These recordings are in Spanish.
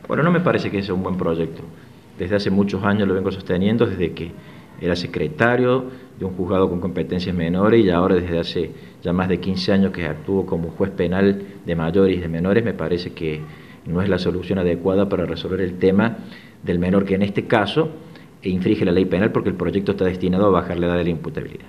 Bueno, no me parece que sea un buen proyecto. Desde hace muchos años lo vengo sosteniendo, desde que era secretario de un juzgado con competencias menores y ahora desde hace ya más de 15 años que actúo como juez penal de mayores y de menores. Me parece que no es la solución adecuada para resolver el tema del menor, que en este caso infringe la ley penal porque el proyecto está destinado a bajar la edad de la imputabilidad.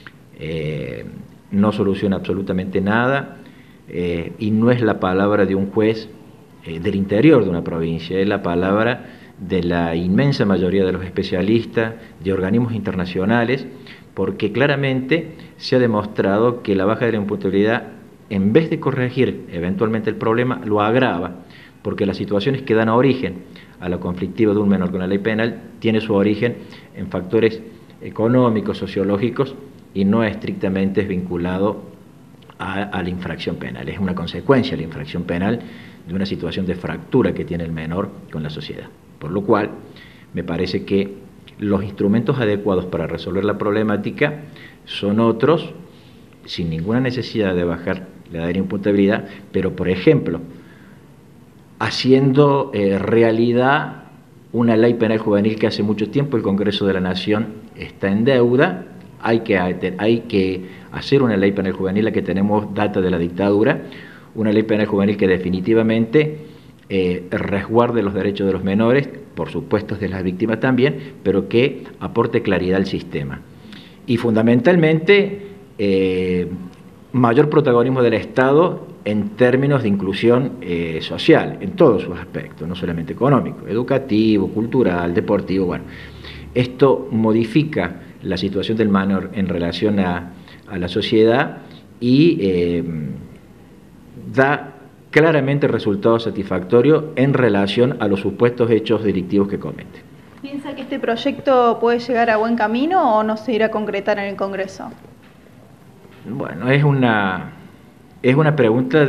No soluciona absolutamente nada y no es la palabra de un juez del interior de una provincia, es la palabra de la inmensa mayoría de los especialistas, de organismos internacionales, porque claramente se ha demostrado que la baja de la imputabilidad, en vez de corregir eventualmente el problema, lo agrava, porque las situaciones que dan origen a la conflictiva de un menor con la ley penal tiene su origen en factores económicos, sociológicos, y no estrictamente es vinculado a la infracción penal. Es una consecuencia de la infracción penal de una situación de fractura que tiene el menor con la sociedad. Por lo cual, me parece que los instrumentos adecuados para resolver la problemática son otros, sin ninguna necesidad de bajar la edad de imputabilidad, pero, por ejemplo, haciendo realidad una ley penal juvenil que hace mucho tiempo el Congreso de la Nación está en deuda. Hay que hacer una ley penal juvenil, la que tenemos data de la dictadura, una ley penal juvenil que definitivamente resguarde los derechos de los menores, por supuesto de las víctimas también, pero que aporte claridad al sistema. Y fundamentalmente, mayor protagonismo del Estado en términos de inclusión social, en todos sus aspectos, no solamente económico, educativo, cultural, deportivo. Bueno, esto modifica la situación del menor en relación a la sociedad y da claramente resultados satisfactorios en relación a los supuestos hechos delictivos que comete. ¿Piensa que este proyecto puede llegar a buen camino o no se irá a concretar en el Congreso? Bueno, es una pregunta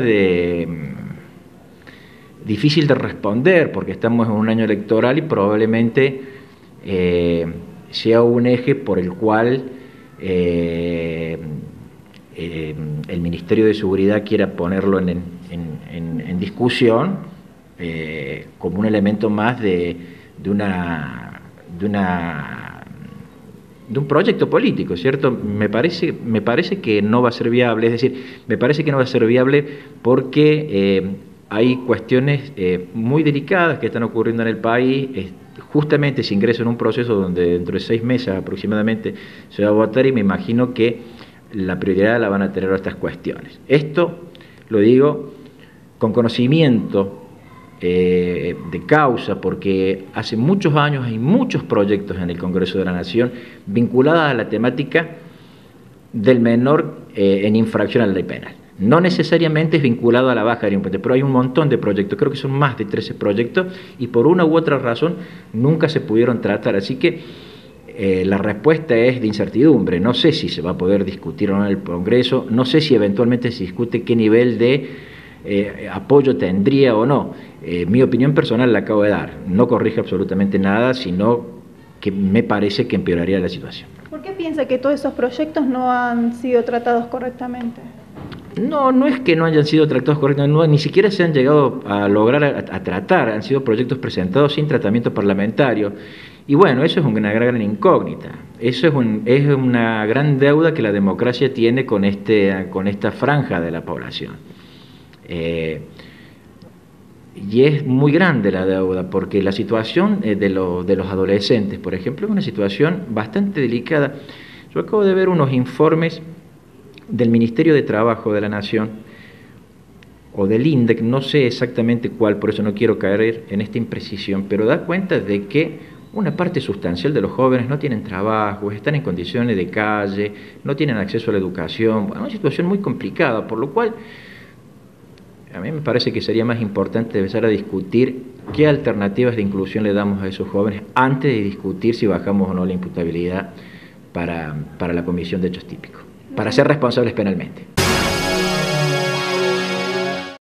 difícil de responder porque estamos en un año electoral y probablemente sea un eje por el cual el Ministerio de Seguridad quiera ponerlo en discusión como un elemento más de un proyecto político, ¿cierto? Me parece que no va a ser viable, es decir, me parece que no va a ser viable porque hay cuestiones muy delicadas que están ocurriendo en el país. Justamente se ingresa en un proceso donde dentro de 6 meses aproximadamente se va a votar y me imagino que la prioridad la van a tener estas cuestiones. Esto lo digo con conocimiento de causa, porque hace muchos años hay muchos proyectos en el Congreso de la Nación vinculados a la temática del menor en infracción a la ley penal. No necesariamente es vinculado a la baja de la imputabilidad, pero hay un montón de proyectos, creo que son más de 13 proyectos, y por una u otra razón nunca se pudieron tratar, así que la respuesta es de incertidumbre. No sé si se va a poder discutir o no en el Congreso, no sé si eventualmente se discute qué nivel de apoyo tendría o no. Mi opinión personal la acabo de dar, no corrige absolutamente nada, sino que me parece que empeoraría la situación. ¿Por qué piensa que todos esos proyectos no han sido tratados correctamente? No es que no hayan sido tratados correctamente, ni siquiera se han llegado a lograr a tratar, han sido proyectos presentados sin tratamiento parlamentario. Y bueno, eso es una gran incógnita, eso es una gran deuda que la democracia tiene con esta franja de la población. Y es muy grande la deuda, porque la situación de los adolescentes, por ejemplo, es una situación bastante delicada. Yo acabo de ver unos informes del Ministerio de Trabajo de la Nación, o del INDEC, no sé exactamente cuál, por eso no quiero caer en esta imprecisión, pero da cuenta de que una parte sustancial de los jóvenes no tienen trabajo, están en condiciones de calle, no tienen acceso a la educación, bueno, una situación muy complicada, por lo cual a mí me parece que sería más importante empezar a discutir qué alternativas de inclusión le damos a esos jóvenes antes de discutir si bajamos o no la imputabilidad para la comisión de hechos típicos, para ser responsables penalmente.